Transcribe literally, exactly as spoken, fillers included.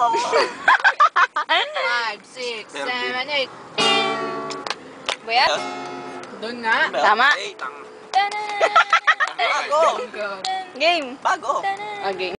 five, six, seven, eight. Ba yan? Doon nga. Tama. Bago. Go. Game. Bago. Okay.